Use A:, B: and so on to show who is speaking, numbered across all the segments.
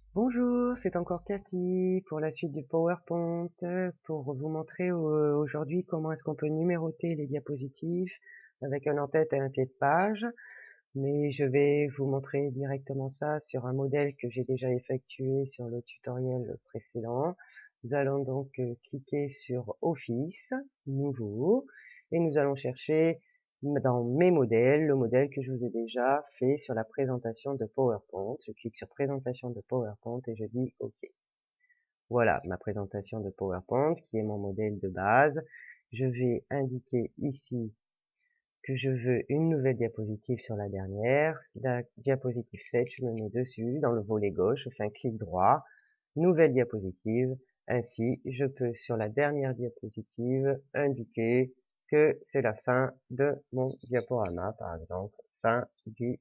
A: Bonjour, c'est encore Cathy pour la suite du PowerPoint, pour vous montrer aujourd'hui comment est-ce qu'on peut numéroter les diapositives avec un en-tête et un pied de page. Mais je vais vous montrer directement ça sur un modèle que j'ai déjà effectué sur le tutoriel précédent. Nous allons donc cliquer sur Office, Nouveau, et nous allons chercher dans Mes modèles, le modèle que je vous ai déjà fait sur la présentation de PowerPoint. Je clique sur Présentation de PowerPoint et je dis OK. Voilà ma présentation de PowerPoint qui est mon modèle de base. Je vais indiquer ici que je veux une nouvelle diapositive sur la dernière. La diapositive 7, je me mets dessus dans le volet gauche, je fais un clic droit, nouvelle diapositive. Ainsi, je peux sur la dernière diapositive indiquer que c'est la fin de mon diaporama, par exemple, fin du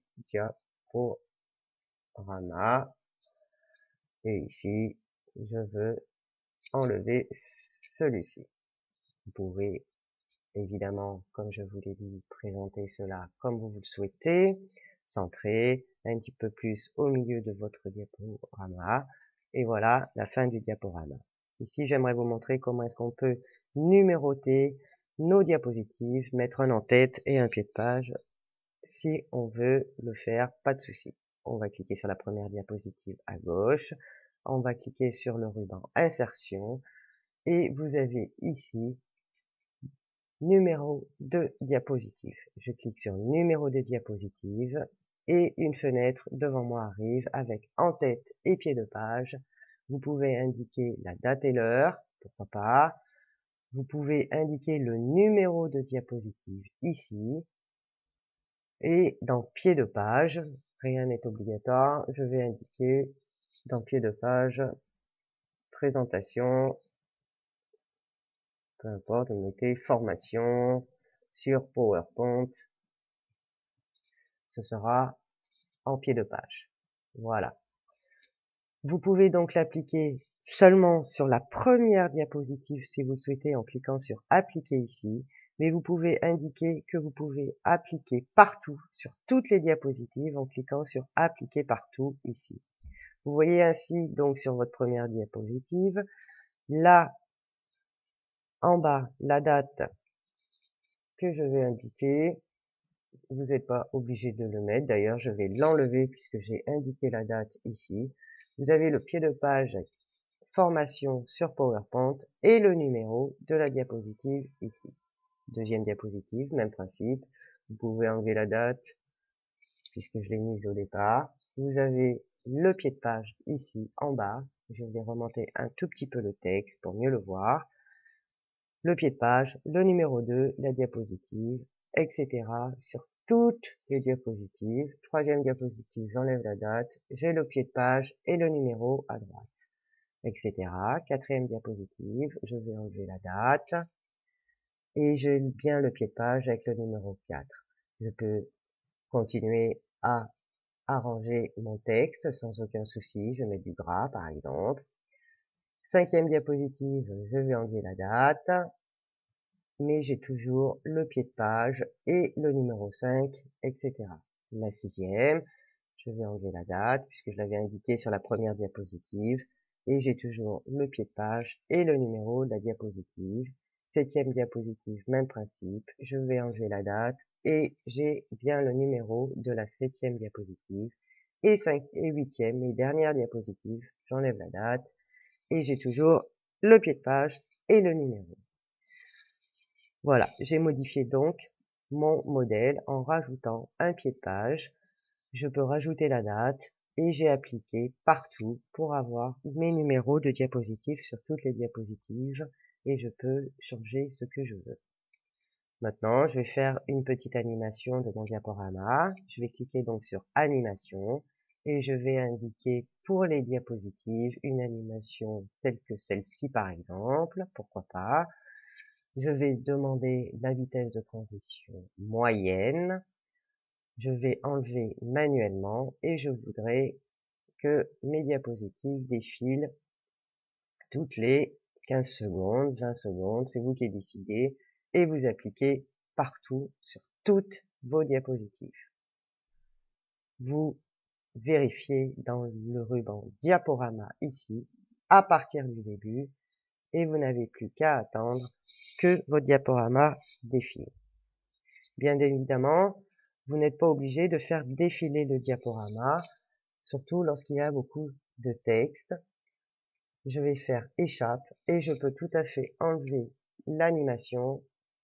A: diaporama. Et ici, je veux enlever celui-ci. Vous pouvez évidemment, comme je vous l'ai dit, présenter cela comme vous le souhaitez, centrer un petit peu plus au milieu de votre diaporama, et voilà la fin du diaporama. Ici, j'aimerais vous montrer comment est-ce qu'on peut numéroter nos diapositives, mettre un en-tête et un pied de page. Si on veut le faire, pas de souci. On va cliquer sur la première diapositive à gauche, on va cliquer sur le ruban Insertion, et vous avez ici numéro de diapositive. Je clique sur numéro de diapositive et une fenêtre devant moi arrive avec en-tête et pied de page. Vous pouvez indiquer la date et l'heure, pourquoi pas. Vous pouvez indiquer le numéro de diapositive ici. Et dans pied de page, rien n'est obligatoire, je vais indiquer dans pied de page, présentation, peu importe, vous mettez formation sur PowerPoint, ce sera en pied de page. Voilà. Vous pouvez donc l'appliquer seulement sur la première diapositive si vous le souhaitez en cliquant sur appliquer ici, mais vous pouvez indiquer que vous pouvez appliquer partout sur toutes les diapositives en cliquant sur appliquer partout ici. Vous voyez ainsi donc sur votre première diapositive, là en bas la date que je vais indiquer. Vous n'êtes pas obligé de le mettre, d'ailleurs je vais l'enlever puisque j'ai indiqué la date ici. Vous avez le pied de page formation sur PowerPoint et le numéro de la diapositive ici. Deuxième diapositive, même principe. Vous pouvez enlever la date puisque je l'ai mise au départ. Vous avez le pied de page ici en bas. Je vais remonter un tout petit peu le texte pour mieux le voir. Le pied de page, le numéro 2, la diapositive, etc. sur toutes les diapositives. Troisième diapositive, j'enlève la date, j'ai le pied de page et le numéro à droite, etc. Quatrième diapositive, je vais enlever la date et j'ai bien le pied de page avec le numéro 4. Je peux continuer à arranger mon texte sans aucun souci. Je mets du gras par exemple. Cinquième diapositive, je vais enlever la date, mais j'ai toujours le pied de page et le numéro 5, etc. La sixième, je vais enlever la date puisque je l'avais indiqué sur la première diapositive et j'ai toujours le pied de page et le numéro de la diapositive. Septième diapositive, même principe, je vais enlever la date et j'ai bien le numéro de la septième diapositive. Et huitième et dernière diapositive, j'enlève la date et j'ai toujours le pied de page et le numéro. Voilà, j'ai modifié donc mon modèle en rajoutant un pied de page. Je peux rajouter la date et j'ai appliqué partout pour avoir mes numéros de diapositives sur toutes les diapositives et je peux changer ce que je veux. Maintenant, je vais faire une petite animation de mon diaporama. Je vais cliquer donc sur animation et je vais indiquer pour les diapositives une animation telle que celle-ci par exemple, pourquoi pas. Je vais demander la vitesse de transition moyenne. Je vais enlever manuellement et je voudrais que mes diapositives défilent toutes les 15 secondes, 20 secondes, c'est vous qui décidez et vous appliquez partout sur toutes vos diapositives. Vous vérifier dans le ruban diaporama ici, à partir du début, et vous n'avez plus qu'à attendre que votre diaporama défile. Bien évidemment, vous n'êtes pas obligé de faire défiler le diaporama, surtout lorsqu'il y a beaucoup de texte. Je vais faire échappe et je peux tout à fait enlever l'animation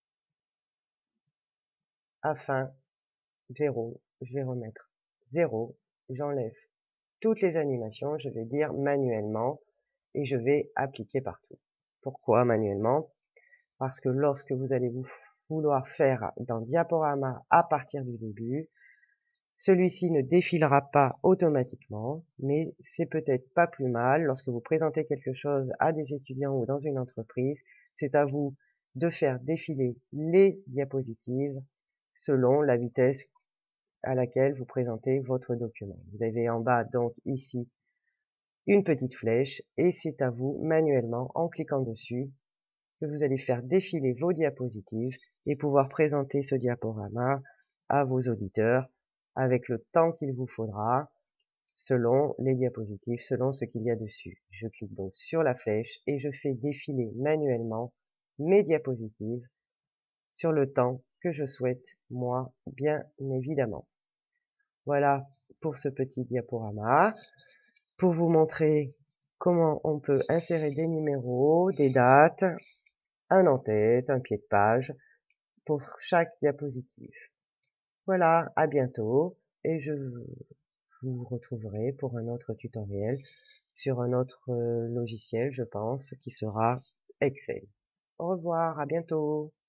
A: afin 0, je vais remettre 0, j'enlève toutes les animations, je vais dire manuellement et je vais appliquer partout. Pourquoi manuellement? Parce que lorsque vous allez vouloir faire dans Diaporama à partir du début, celui-ci ne défilera pas automatiquement, mais c'est peut-être pas plus mal lorsque vous présentez quelque chose à des étudiants ou dans une entreprise, c'est à vous de faire défiler les diapositives selon la vitesse à laquelle vous présentez votre document. Vous avez en bas donc ici une petite flèche et c'est à vous manuellement, en cliquant dessus, que vous allez faire défiler vos diapositives et pouvoir présenter ce diaporama à vos auditeurs avec le temps qu'il vous faudra selon les diapositives, selon ce qu'il y a dessus. Je clique donc sur la flèche et je fais défiler manuellement mes diapositives sur le temps que je souhaite, moi, bien évidemment. Voilà pour ce petit diaporama, pour vous montrer comment on peut insérer des numéros, des dates, un en-tête, un pied de page pour chaque diapositive. Voilà, à bientôt et je vous retrouverai pour un autre tutoriel sur un autre logiciel, je pense, qui sera Excel. Au revoir, à bientôt.